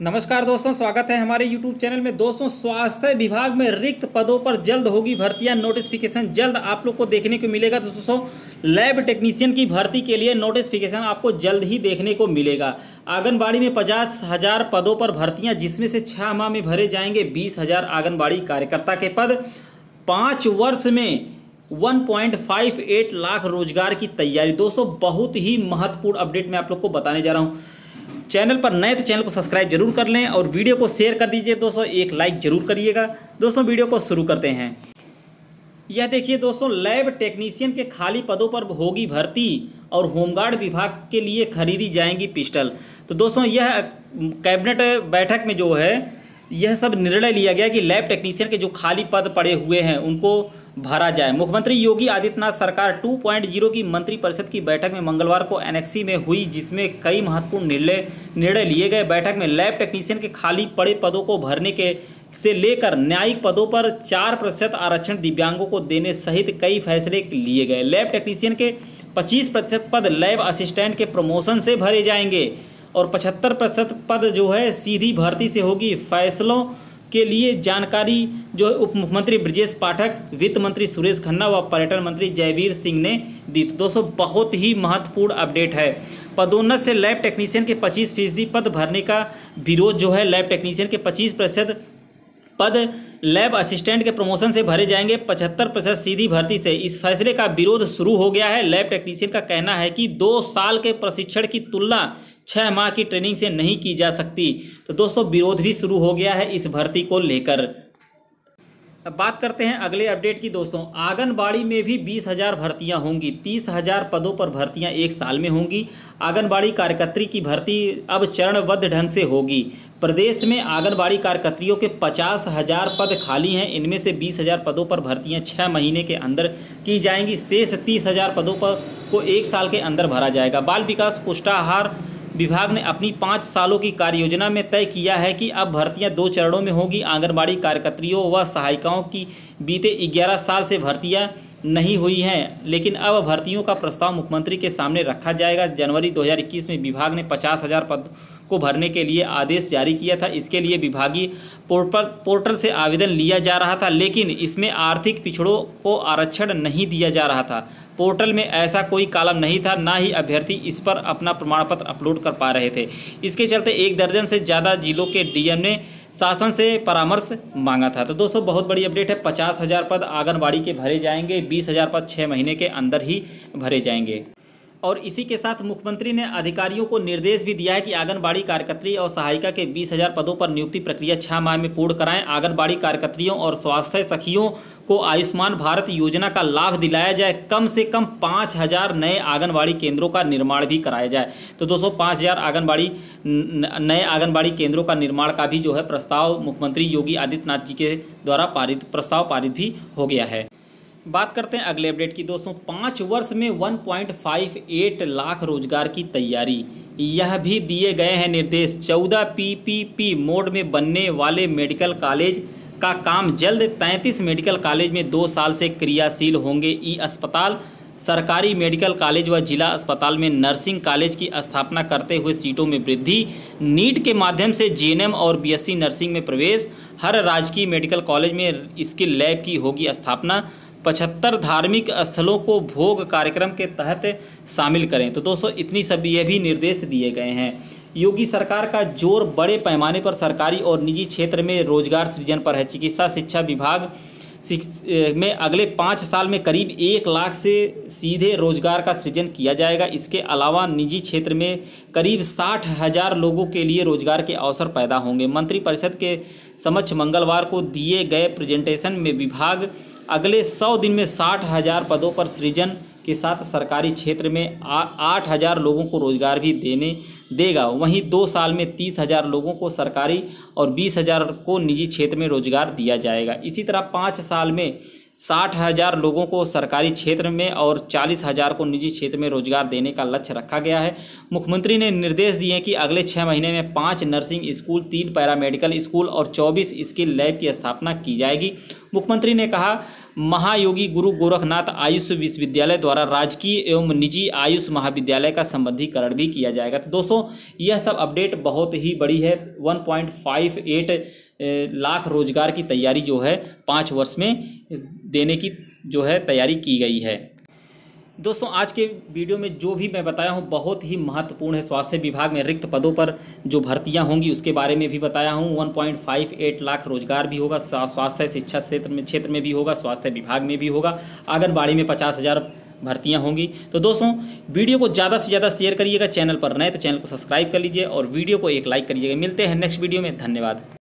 नमस्कार दोस्तों, स्वागत है हमारे YouTube चैनल में। दोस्तों, स्वास्थ्य विभाग में रिक्त पदों पर जल्द होगी भर्तियां। नोटिफिकेशन जल्द आप लोग को देखने को मिलेगा। तो दोस्तों, लैब टेक्नीशियन की भर्ती के लिए नोटिफिकेशन आपको जल्द ही देखने को मिलेगा। आंगनबाड़ी में 50,000 पदों पर भर्तियां, जिसमें से 6 माह में भरे जाएंगे 20,000 आंगनबाड़ी कार्यकर्ता के पद। 5 वर्ष में 1.58 लाख रोजगार की तैयारी। दोस्तों, बहुत ही महत्वपूर्ण अपडेट मैं आप लोग को बताने जा रहा हूँ। चैनल पर नए तो चैनल को सब्सक्राइब जरूर कर लें और वीडियो को शेयर कर दीजिए। दोस्तों, एक लाइक जरूर करिएगा। दोस्तों, वीडियो को शुरू करते हैं। यह देखिए दोस्तों, लैब टेक्नीशियन के खाली पदों पर होगी भर्ती और होमगार्ड विभाग के लिए खरीदी जाएंगी पिस्टल। तो दोस्तों, यह कैबिनेट बैठक में जो है यह सब निर्णय लिया गया कि लैब टेक्नीशियन के जो खाली पद पड़े हुए हैं उनको भरा जाए। मुख्यमंत्री योगी आदित्यनाथ सरकार 2.0 की मंत्रिपरिषद की बैठक में मंगलवार को एनेक्सी में हुई, जिसमें कई महत्वपूर्ण निर्णय लिए गए। बैठक में लैब टेक्नीशियन के खाली पड़े पदों को भरने के से लेकर न्यायिक पदों पर 4% आरक्षण दिव्यांगों को देने सहित कई फैसले लिए गए। लैब टेक्नीशियन के 25% पद लैब असिस्टेंट के प्रमोशन से भरे जाएंगे और 75% पद जो है सीधी भर्ती से होगी। फैसलों के लिए जानकारी जो है उप मुख्यमंत्री ब्रजेश पाठक, वित्त मंत्री सुरेश खन्ना व पर्यटन मंत्री जयवीर सिंह ने दी। तो दोस्तों, बहुत ही महत्वपूर्ण अपडेट है। पदोन्नत से लैब टेक्नीशियन के 25% पद भरने का विरोध जो है, लैब टेक्नीशियन के 25% पद लैब असिस्टेंट के प्रमोशन से भरे जाएंगे, 75% सीधी भर्ती से। इस फैसले का विरोध शुरू हो गया है। लैब टेक्नीशियन का कहना है कि 2 साल के प्रशिक्षण की तुलना 6 माह की ट्रेनिंग से नहीं की जा सकती। तो दोस्तों, विरोध भी शुरू हो गया है इस भर्ती को लेकर। अब बात करते हैं अगले अपडेट की। दोस्तों, आंगनबाड़ी में भी 20,000 भर्तियां होंगी। 30,000 पदों पर भर्तियां 1 साल में होंगी। आंगनबाड़ी कार्यकर्त्री की भर्ती अब चरणबद्ध ढंग से होगी। प्रदेश में आंगनबाड़ी कार्यकर्त्रियों के 50,000 पद खाली हैं। इनमें से 20,000 पदों पर भर्तियां 6 महीने के अंदर की जाएंगी। शेष 30,000 पदों पर को 1 साल के अंदर भरा जाएगा। बाल विकास पुष्टाहार विभाग ने अपनी 5 सालों की कार्य योजना में तय किया है कि अब भर्तियां 2 चरणों में होगी। आंगनबाड़ी कार्यकर्त्रियों व सहायिकाओं की बीते 11 साल से भर्तियां नहीं हुई हैं, लेकिन अब भर्तियों का प्रस्ताव मुख्यमंत्री के सामने रखा जाएगा। जनवरी 2021 में विभाग ने 50,000 पद को भरने के लिए आदेश जारी किया था। इसके लिए विभागीय पोर्टल से आवेदन लिया जा रहा था, लेकिन इसमें आर्थिक पिछड़ों को आरक्षण नहीं दिया जा रहा था। पोर्टल में ऐसा कोई कॉलम नहीं था, ना ही अभ्यर्थी इस पर अपना प्रमाण पत्र अपलोड कर पा रहे थे। इसके चलते 1 दर्जन से ज़्यादा जिलों के डीएम ने शासन से परामर्श मांगा था। तो दोस्तों, बहुत बड़ी अपडेट है। 50,000 पद आंगनबाड़ी के भरे जाएंगे। 20,000 पद 6 महीने के अंदर ही भरे जाएंगे। और इसी के साथ मुख्यमंत्री ने अधिकारियों को निर्देश भी दिया है कि आंगनबाड़ी कार्यकर्त्री और सहायिका के 20,000 पदों पर नियुक्ति प्रक्रिया 6 माह में पूर्ण कराएं। आंगनबाड़ी कार्यकर्त्रियों और स्वास्थ्य सखियों को आयुष्मान भारत योजना का लाभ दिलाया जाए। कम से कम 5,000 नए आंगनबाड़ी केंद्रों का निर्माण भी कराया जाए। तो दोस्तों, 5,000 नए आंगनबाड़ी केंद्रों का निर्माण का भी जो है प्रस्ताव मुख्यमंत्री योगी आदित्यनाथ जी के द्वारा प्रस्ताव पारित भी हो गया है। बात करते हैं अगले अपडेट की। दोस्तों, 5 वर्ष में 1.58 लाख रोजगार की तैयारी, यह भी दिए गए हैं निर्देश। 14 PPP मोड में बनने वाले मेडिकल कॉलेज का काम जल्द। 33 मेडिकल कॉलेज में 2 साल से क्रियाशील होंगे ई अस्पताल। सरकारी मेडिकल कॉलेज व जिला अस्पताल में नर्सिंग कॉलेज की स्थापना करते हुए सीटों में वृद्धि। नीट के माध्यम से GNM और BSc नर्सिंग में प्रवेश। हर राजकीय मेडिकल कॉलेज में स्किल लैब की होगी स्थापना। 75 धार्मिक स्थलों को भोग कार्यक्रम के तहत शामिल करें। तो दोस्तों, इतनी सब ये भी निर्देश दिए गए हैं। योगी सरकार का जोर बड़े पैमाने पर सरकारी और निजी क्षेत्र में रोजगार सृजन पर है। चिकित्सा शिक्षा विभाग में अगले 5 साल में करीब 1 लाख से सीधे रोजगार का सृजन किया जाएगा। इसके अलावा निजी क्षेत्र में करीब 60,000 लोगों के लिए रोजगार के अवसर पैदा होंगे। मंत्रिपरिषद के समक्ष मंगलवार को दिए गए प्रेजेंटेशन में विभाग अगले 100 दिन में 60,000 पदों पर सृजन के साथ सरकारी क्षेत्र में 8,000 लोगों को रोजगार भी देगा। वहीं 2 साल में 30,000 लोगों को सरकारी और 20,000 को निजी क्षेत्र में रोजगार दिया जाएगा। इसी तरह 5 साल में 60,000 लोगों को सरकारी क्षेत्र में और 40,000 को निजी क्षेत्र में रोजगार देने का लक्ष्य रखा गया है। मुख्यमंत्री ने निर्देश दिए कि अगले 6 महीने में 5 नर्सिंग स्कूल, 3 पैरामेडिकल स्कूल और 24 स्किल लैब की स्थापना की जाएगी। मुख्यमंत्री ने कहा, महायोगी गुरु गोरखनाथ आयुष विश्वविद्यालय द्वारा राजकीय एवं निजी आयुष महाविद्यालय का संबंधीकरण भी किया जाएगा। तो दोस्तों, यह सब अपडेट बहुत ही बड़ी है। 1.58 लाख रोजगार की तैयारी जो है 5 वर्ष में देने की जो है तैयारी की गई है। दोस्तों आज के वीडियो में जो भी मैं बताया हूँ बहुत ही महत्वपूर्ण है। स्वास्थ्य विभाग में रिक्त पदों पर जो भर्तियां होंगी उसके बारे में भी बताया हूँ। 1.58 लाख रोजगार भी होगा, स्वास्थ्य शिक्षा क्षेत्र में भी होगा, स्वास्थ्य विभाग में भी होगा, आंगनबाड़ी में 50,000 भर्तियां होंगी। तो दोस्तों वीडियो को ज़्यादा से ज़्यादा शेयर करिएगा। चैनल पर नए तो चैनल को सब्सक्राइब कर लीजिए और वीडियो को एक लाइक करिएगा। मिलते हैं नेक्स्ट वीडियो में। धन्यवाद।